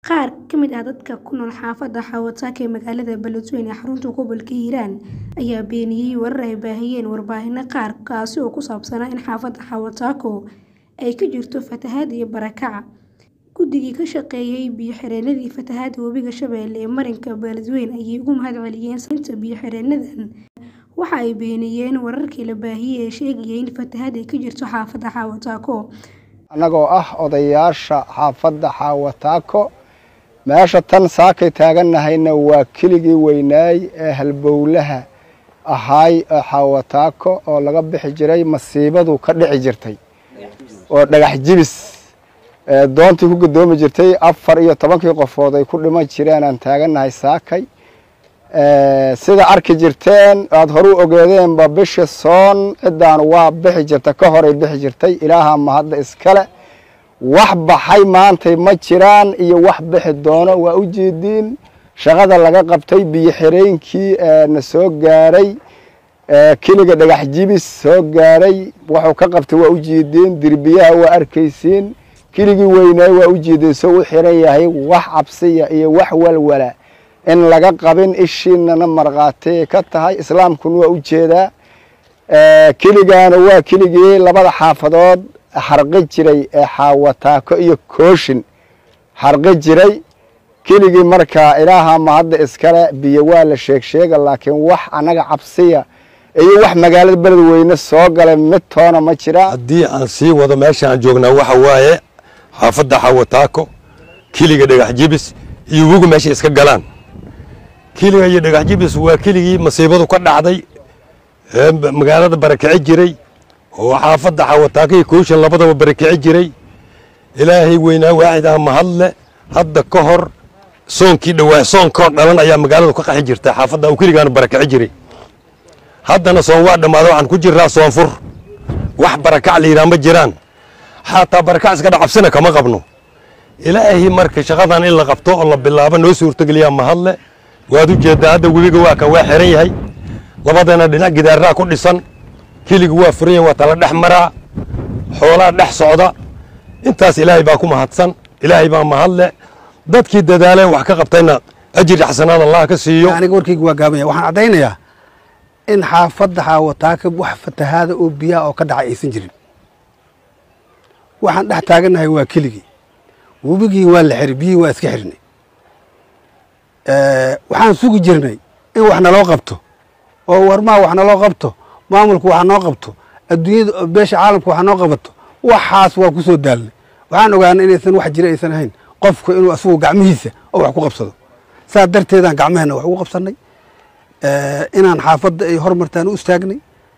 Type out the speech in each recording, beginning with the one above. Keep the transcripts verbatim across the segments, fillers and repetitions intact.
Qaar ka mid ah dadka ku nool xaafadda Xawataka ee magaalada Beledweyne ee xarunta gobolka Hiiraan ayaa beeniyay warar ay baahiyeen warbaahinno qaar kaasi oo ku saabsanaa in xaafadda Xawataka ay ka jirto fatahaad iyo barakac. Guddigii ka shaqeeyay biyo-xireennadii fatahaadda Webiga Shabeelle ee marinka Beledweyne ayay uga mahadceliyeen samaynta biyo-xireennadan. Waxa ay beeniyeen wararkii la baahiyay ee sheegayay in fatahaad ay ka jirto xaafadda Xawataka. Anagoo ah odayaasha xaafadda Xawataka meesha tan saakay taaganahayna waa keligii weynaay ee halbowlaha ahaay ee Xawataka oo laga bixi jiray masiibadu ka dhici jirtay oo dhagax jibis ee doontii ku gudoomi jirtay afar iyo tobankii qofood ay ku dhiman jireen aan taaganahay saakay ee sida arki jirteen aad hor u ogeedeen ba bisha soon cidaan waa bixi jirtay ka hor ay bixi jirtay ilaaha mahad iskale wax baxay maantay ma jiraan iyo wax bixi doono waa u jeedin shaqada laga qabtay biyo xireenkii ee na soo gaaray ee kiliga dhagax jibis soo gaaray wuxuu ka qabtay waa u jeedin dirbiyaha waa arkaysiin kiligii weynaa waa u jeedin soo u xiran yahay wax cabsiya iyo wax walwala in laga qabin ishiinana marqaatay ka tahay islaamkuna waa u jeedaa ee kiligaana waa kiligii labada xaafadood harqi jiray ee Xawataka iyo Kooshin harqi jiray kiligii markaa ilaaha mahad iskale biyo waa la sheeg sheega laakiin wax anaga cabsiya iyo wax magaalada Beledweyne soo galay mid toona ma jira hadii aan sii wado meesha aan joognaa waxa waaye xaafadda Xawataka kiliga dhagax jibis iyo ugu meesha iska galaan kiliga iyo dhagax jibis waa kiligii masiibadu ka dhacday ee magaalada barakaci jiray oo xaafadda Xawataka iyo Kooshin labadaba barakaci jiray ilaahay weynaa waahid ah mahadle hadda ka hor soonkii dhawaa soonka dhalan ayaa magaalada ka qaxi jirtay xaafadda uu kiligaan barakaci jiray haddana soon waa dhamaado waxaan ku jiraa soon fur wax barakac liiraan ma jiraan xataa barakac iska dhacabsina kama qabno ilaahay marka shaqadan in la qabto oo la bilaabo noo suurtageliyaa mahadle waad u jeedaa hadda webiga waa ka waa xiran yahay labadana dhinac gidaarraa ku dhisan kiligu waa furan yahay waa tala dhex maraa xoolaa dhex socda intaas ilaahay baa ku mahadsan ilaahay baa mahadle dadkii dadaaleen wax ka qabtayna ajir xasanaad Allah ka siiyo aniga warkaygu waa gaabaya waxaan cadaynayaa in xaafadda Xawataka wax fatahaada oo biyaha oo ka dhacay aysan jirin waxaan dhex taaganahay waa kiligii webigii waa la xiray biyihii waa iska xirnay ee waxaan sugi jirnay in wax naloo qabto oo warmaa wax naloo qabto maamulku wax noo qabto adduunyada beesha caalamku wax noo qabato waxaas waa ku soo daalnay waxaan ogaanay inaysan wax jira aysan ahayn qofku inuu asugu gacmihiisa oo wax ku qabsado saa darteedaan gacmaheena wax ugu qabsanay ee inaan xaafadda ay hormartaan u istaagnay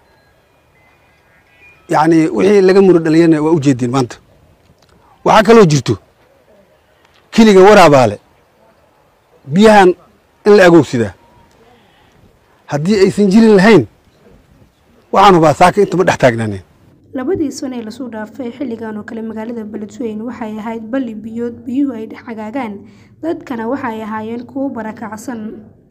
yacni wixii laga muro dhaliyana waa u jeedin maanta waxaa kaloo jirto kiliga waraabaale biyahan in la agoogsidaa haddii aysan jirin lahayn waxaan hubaa saaka intama dhex taagnaaneen labadii sano ee lasoo dhaafay xilligan oo kale magaalada Beledweyne waxay ahayd balli biyood biyuhu ay dhex cagaagaan dadkana waxay ahaayeen kuwo barakacsan.